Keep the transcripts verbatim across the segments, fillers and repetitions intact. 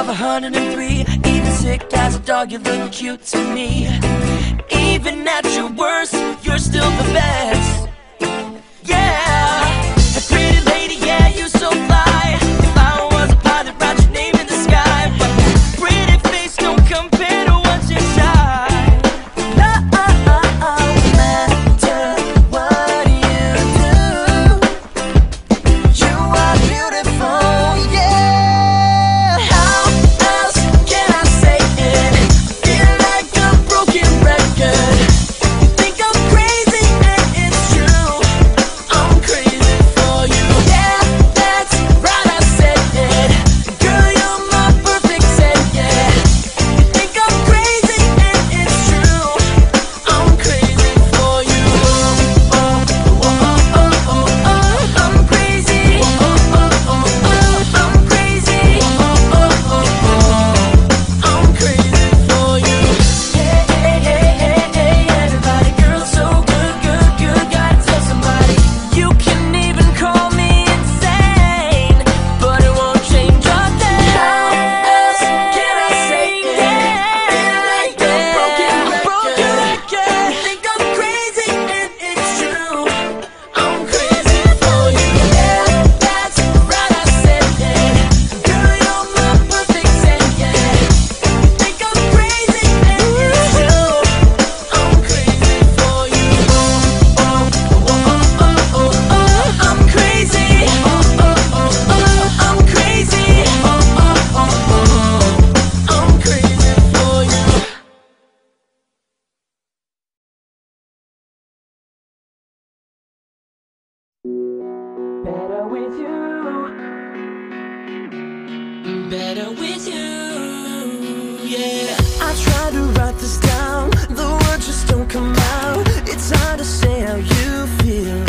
a hundred and three. Even sick as a dog, you look cute to me. Even at your worst, you're still the best. Yeah, a pretty lady, yeah, you so fly. If I was a pilot, write your name in the sky. But that pretty face don't compare to what's inside. No, matter what you do, you are beautiful, yeah. How else can I say it? I feel like a broken record. You think I'm crazy and it's true. I'm crazy for you, yeah, that's right, I said it. Girl, you're my perfect set, yeah. You think I'm crazy and it's true. I'm crazy for you. Oh, oh, oh, oh, oh, oh. I'm crazy. Oh, oh, oh, oh, I'm crazy. Oh, oh, oh, oh. I'm crazy for you. Hey, hey, hey, hey, hey, everybody, girl, so good, good, good. Gotta tell somebody. You can even call me insane, but it won't change a thing. How else can I say it? I feel like a broken record. You think I'm crazy and it's true. I'm crazy for you, yeah, that's right, I said it. Girl, you're my perfect set, yeah. You think I'm crazy and it's true. I'm crazy for you. Oh, oh, oh, oh, oh, oh. I'm crazy. Oh, oh, oh, oh. I'm crazy. Oh, oh, oh, oh. I'm crazy for you. Better with you. Better with you. Yeah. I try to write this down, the words just don't come out. It's hard to say how you feel.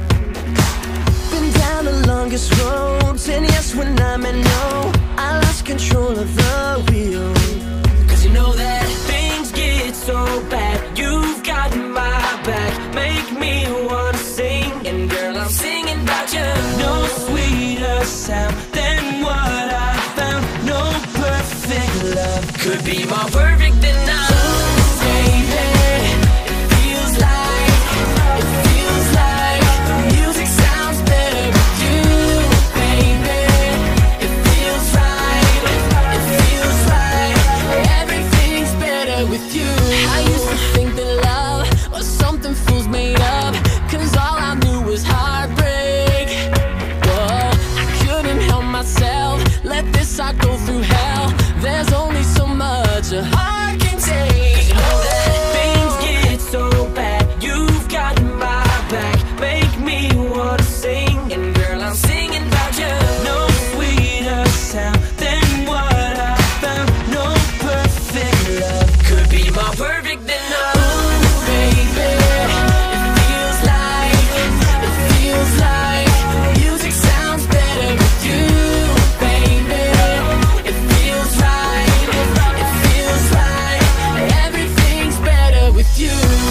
Been down the longest roads, and yes, when I'm in no, I lost control of the wheel. Cause you know that things get so bad. You've got my back, make me wanna sing. And girl, I'm singing about you. No sweeter sound than what I found. No perfect love could be more perfect than now. Baby, it feels like, it feels like the music sounds better with you. Baby, it feels right, it feels right. Everything's better with you. I used to think that love was something fools made up, cause all I knew was heartbreak. Whoa, I couldn't help myself, let this heart go through hell. There's only so much a heart can take. You know that things get so bad. You've got my back, make me wanna sing. And girl, I'm singing about you. No sweeter sound than what I found. No perfect love could be more perfect than now. Ooh, baby, it feels like, it feels like music sounds better with you. Baby, it feels right, it feels right. Everything's better with you.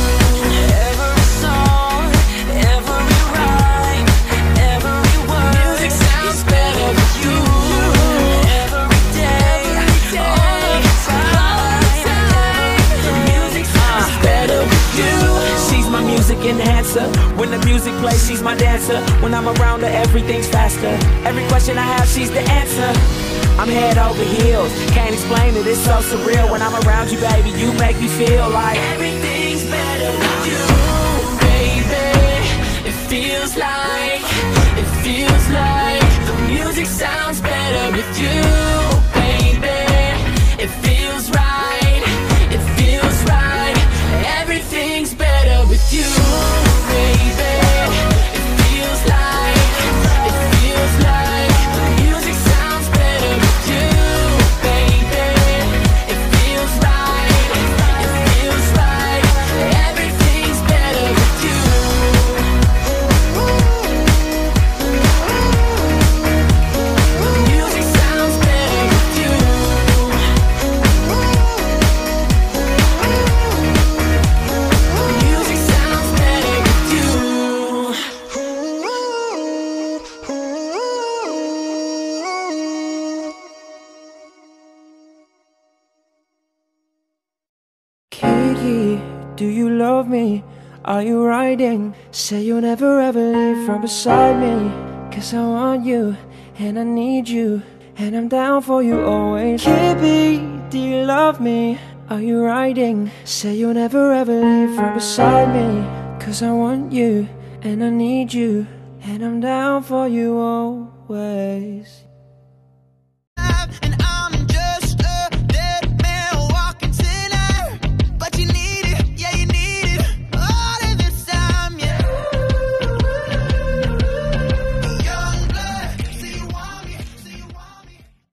Every song, every rhyme, every word, music sounds better with you. Every day, all the time, music sounds better with you. She's my music enhancer. When the music plays, she's my dancer. When I'm around her, everything's faster. Every question I have, she's the answer. I'm head over heels, can't explain it, it's so surreal. When I'm around you, baby, you make me feel like Everything's better with you, baby. It feels like, it feels like the music sounds better with you, baby. It feels right, it feels right. Everything's better with you, baby. It feels like, it feels like the music sounds better with you, baby. It feels right, it feels right. Everything's better with you. The music sounds better. do you love me? Are you riding? Say you'll never ever leave from beside me. Cause I want you, and I need you, and I'm down for you always. Kippy, do you love me? Are you riding? Say you'll never ever leave from beside me. Cause I want you, and I need you, and I'm down for you always.